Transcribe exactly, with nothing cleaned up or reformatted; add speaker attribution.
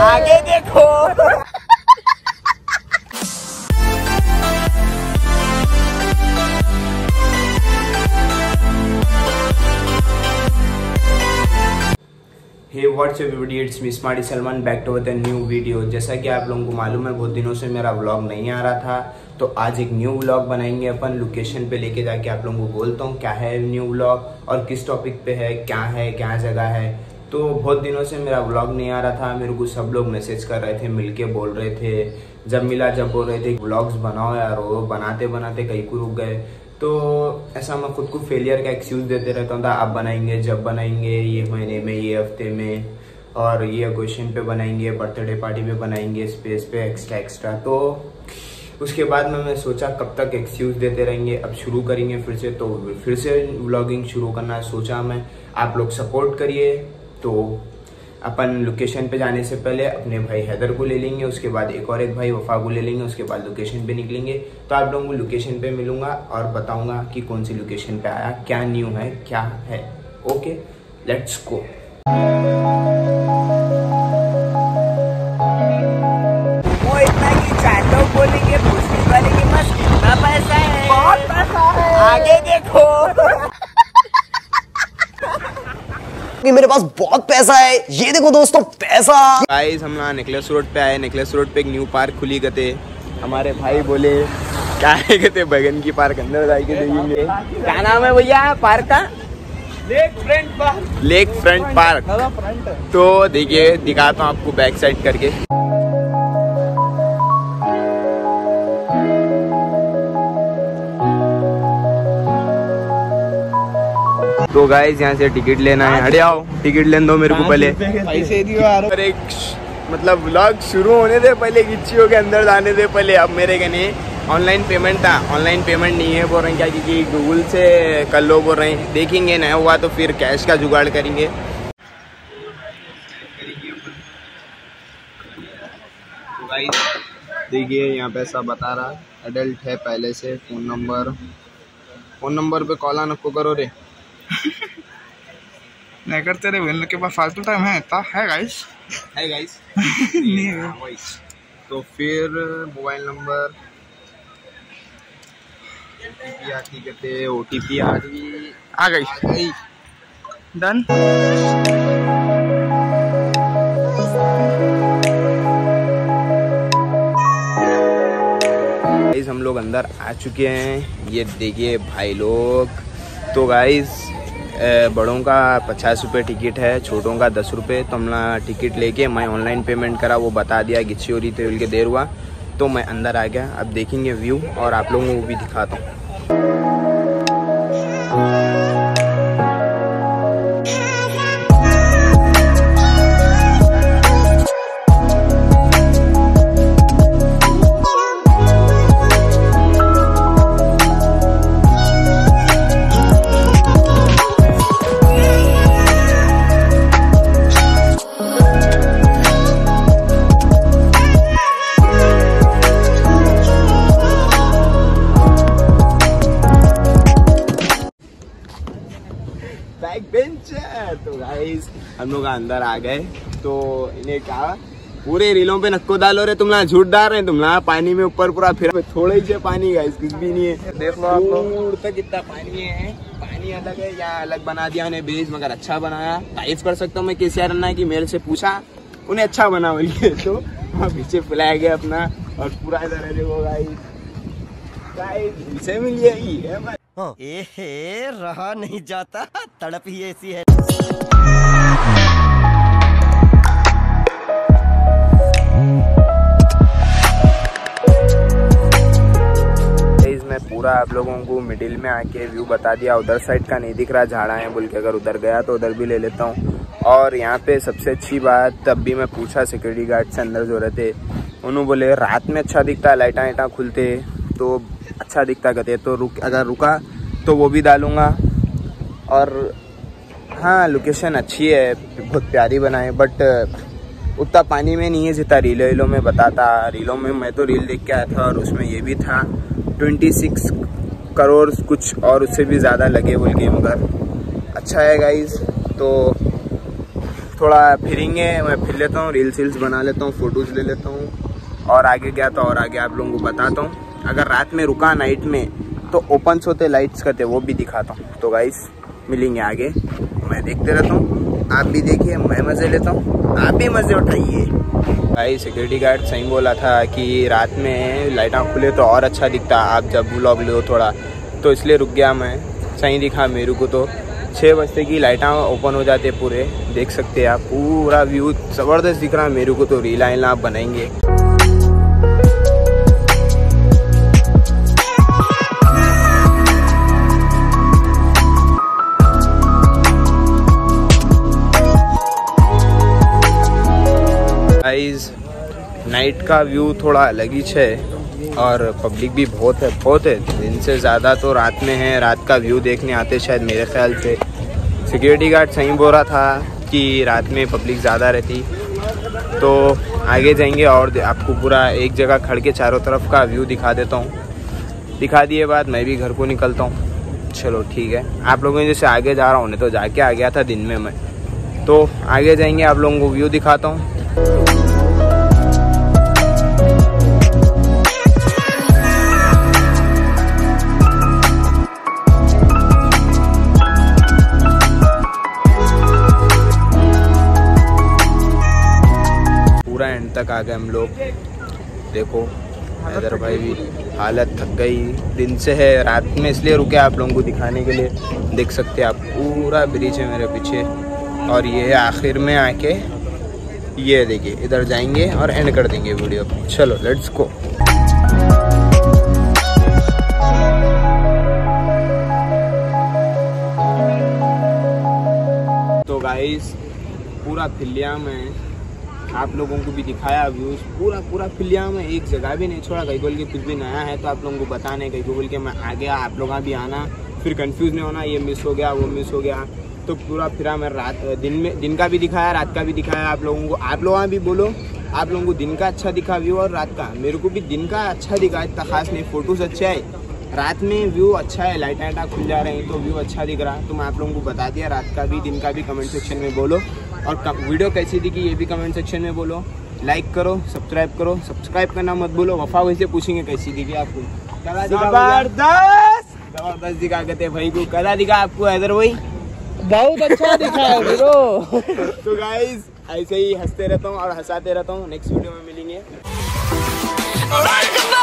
Speaker 1: आगे देखो। Hey what's everybody, it's me smarty Salman back to with a new video. जैसा कि आप लोगों को मालूम है बहुत दिनों से मेरा व्लॉग नहीं आ रहा था, तो आज एक न्यू व्लॉग बनाएंगे अपन। लोकेशन पे लेके जाके आप लोगों को बोलता हूँ क्या है न्यू व्लॉग और किस टॉपिक पे है, क्या है, क्या जगह है। तो बहुत दिनों से मेरा व्लॉग नहीं आ रहा था, मेरे को सब लोग मैसेज कर रहे थे, मिलके बोल रहे थे, जब मिला जब बोल रहे थे व्लॉग्स बनाओ यार। वो बनाते बनाते कहीं को रुक गए, तो ऐसा मैं खुद को फेलियर का एक्सक्यूज देते रहता हूँ। अब बनाएंगे, जब बनाएंगे, ये महीने में, ये हफ्ते में, और ये क्वेश्चन पे बनाएंगे, बर्थडे पार्टी पे बनाएंगे, स्पेस पे एक्स्ट्रा एक्स्ट्रा। तो उसके बाद में मैं सोचा कब तक एक्सक्यूज देते रहेंगे, अब शुरू करेंगे फिर से। तो फिर से व्लॉगिंग शुरू करना सोचा मैं, आप लोग सपोर्ट करिए। तो अपन लोकेशन पे जाने से पहले अपने भाई हैदर को ले लेंगे, उसके बाद एक और एक भाई वफा को ले लेंगे, उसके बाद लोकेशन पे निकलेंगे। तो आप लोगों को लोकेशन पे मिलूंगा और बताऊंगा कि कौन सी लोकेशन पे आया, क्या न्यू है, क्या है। Okay, let's go. वो इतना कि चार लोग बोलेंगे पूछने वाले कि बस कितना पैसा है, बहुत पैसा है, आगे देखो
Speaker 2: कि मेरे पास बहुत पैसा है, ये देखो दोस्तों पैसा।
Speaker 1: गाइस हम ना नेकलेस रोड पे आए। नेकलेस रोड पे एक न्यू पार्क खुली गए, हमारे भाई बोले क्या है कहते बगन की पार्क अंदर जाके देखेंगे। क्या नाम है भैया पार्क का? Lake front park. Lake front park. तो देखिए दिखाता हूँ आपको बैक साइड करके। तो गाइस यहाँ से टिकट लेना है। हटे आओ, टिकट लेने दो मेरे को पहले, पैसे दियो यार। और एक मतलब व्लॉग शुरू होने दे पहले, गिच्चियों के अंदर जाने दे पहले। अब मेरे कहने ऑनलाइन पेमेंट था, ऑनलाइन पेमेंट नहीं है बोल रहे हैं, क्या क्योंकि गूगल से कर लो बोल रहे हैं। देखेंगे नहीं हुआ तो फिर कैश का जुगाड़ करेंगे। तो गाइस देखिए यहाँ पे ऐसा बता रहा एडल्ट है पहले से। फोन नंबर फोन नंबर पे कॉल आना को करो रे
Speaker 3: नहीं करते रे बहन के पास फालतू टाइम है ता है गाइस
Speaker 1: है गाइस
Speaker 3: नहीं है।
Speaker 1: तो फिर मोबाइल नंबर आती कहते ओटीपी आ गई
Speaker 3: आ गई डन।
Speaker 1: गाइस हम लोग अंदर आ चुके हैं, ये देखिए भाई लोग। तो गाइस बड़ों का पचास रुपये टिकट है, छोटों का दस रुपये। तो हमने टिकट लेके मैं ऑनलाइन पेमेंट करा, वो बता दिया गिच्ची हो रही थी के देर हुआ, तो मैं अंदर आ गया। अब देखेंगे व्यू और आप लोगों को भी दिखाता हूँ। Back bench. तो गाइस हम लोग अंदर आ गए, तो इन्हें कहा पूरे रीलों पे नक्को डालो रे, तुम ना झूठ डाल रहे हैं, तुम ना पानी में ऊपर पूरा फिर थोड़ा ही पानी गाइस, कुछ भी नहीं है। देख लो आप लोग तक कितना पानी है, पानी अलग है, यहाँ अलग बना दिया ने बेस, मगर अच्छा बनाया। तारीफ कर सकता हूँ मैं केसीआर अन्ना की, मेल से पूछा उन्हें अच्छा बना बोलिए, तो वहाँ पीछे फैलाया गया अपना और पूरा इधर है देखो गाइस। गाइस इसे मिल है
Speaker 2: एहे रहा नहीं जाता, तड़प ही ऐसी है।
Speaker 1: मैं पूरा आप लोगों को मिडिल में आके व्यू बता दिया। उधर साइड का नहीं दिख रहा, झाड़ा है बोल के, अगर उधर गया तो उधर भी ले लेता हूँ। और यहाँ पे सबसे अच्छी बात, तब भी मैं पूछा सिक्योरिटी गार्ड से अंदर जो रहते, उन्होंने बोले रात में अच्छा दिखता है, लाइटा वाइटा खुलते तो अच्छा दिखता कहते। तो रुक अगर रुका तो वो भी डालूंगा। और हाँ लोकेशन अच्छी है, बहुत प्यारी बनाए, बट उतना पानी में नहीं है जितना रीलो रीलो में बताता। रीलों में मैं तो रील देख के आया था और उसमें ये भी था छब्बीस करोड़ कुछ और उससे भी ज़्यादा लगे बोल के, मगर अच्छा है गाइस। तो थोड़ा फिरेंगे, मैं फिर लेता हूँ, रील्स वील्स बना लेता हूँ, फोटोज़ ले लेता हूँ और आगे गया तो और आगे आप लोगों को बताता हूँ। अगर रात में रुका नाइट में तो ओपन होते लाइट्स करते वो भी दिखाता हूँ। तो गाइस मिलेंगे आगे, मैं देखते रहता हूँ, आप भी देखिए, मैं मज़े लेता हूँ, आप भी मज़े उठाइए। भाई सिक्योरिटी गार्ड सही बोला था कि रात में लाइटां खुले तो और अच्छा दिखता, आप जब व्लॉग लो थोड़ा, तो इसलिए रुक गया मैं। सही दिखा मेरे को तो, छः बजते की लाइटां ओपन हो जाते पूरे, देख सकते हैं आप, पूरा व्यू ज़बरदस्त दिख रहा है मेरे को तो। रील आइल आप बनाएंगे। गाइस नाइट का व्यू थोड़ा अलग ही है और पब्लिक भी बहुत है, बहुत है, दिन से ज़्यादा तो रात में है। रात का व्यू देखने आते शायद मेरे ख्याल से। सिक्योरिटी गार्ड सही बोल रहा था कि रात में पब्लिक ज़्यादा रहती। तो आगे जाएंगे और आपको पूरा एक जगह खड़ के चारों तरफ का व्यू दिखा देता हूँ। दिखा दिए बाद मैं भी घर को निकलता हूँ। चलो ठीक है, आप लोगों ने जैसे आगे जा रहा हूँ, नहीं तो जाके आ गया था दिन में मैं। तो आगे जाएंगे, आप लोगों को व्यू दिखाता हूँ। एंड तक आ गए हम लोग। देखो इधर भाई भी हालत थक गई, दिन से है, रात में इसलिए रुके आप लोगों को दिखाने के लिए। देख सकते हैं आप, पूरा ब्रिज है मेरे पीछे और ये है आखिर में आके, ये देखिए इधर जाएंगे और एंड कर देंगे वीडियो। चलो लेट्स गो। तो गाइस पूरा फिलिया में आप लोगों को भी दिखाया व्यूज़, पूरा पूरा फिलिया में एक जगह भी नहीं छोड़ा। कहीं बोल के कुछ भी नया है तो आप लोगों को बताने, कहीं बोल के मैं आ गया, आप लोग भी आना, फिर कंफ्यूज नहीं होना, ये मिस हो गया वो मिस हो गया। तो पूरा फिरा मैं रात दिन में, दिन का भी दिखाया, रात का भी दिखाया आप लोगों को। आप लोग भी बोलो, आप लोगों को दिन का अच्छा दिखा व्यू और रात का। मेरे को भी दिन का अच्छा दिखा, इतना खास नहीं, फोटोज़ अच्छे है, रात में व्यू अच्छा है, लाइट लाइटा खुल जा रहे हैं तो व्यू अच्छा दिख रहा है। तो मैं आप लोगों को बता दिया, रात का भी दिन का भी कमेंट सेक्शन में बोलो। और वीडियो कैसी दिखी ये भी कमेंट सेक्शन में बोलो। लाइक करो, सब्सक्राइब करो, सब्सक्राइब करना मत भूलो। वफा वैसे पूछेंगे कैसी दिखी आपको। जबरदस्त जबरदस्त दिखा कहते भाई को। कला दिखा आपको हैदर भाई?
Speaker 3: बहुत अच्छा दिखा है ब्रो।
Speaker 1: तो गाइस ऐसे ही हंसते रहता हूँ और हंसाते रहता हूँ। नेक्स्ट वीडियो में मिलेंगे।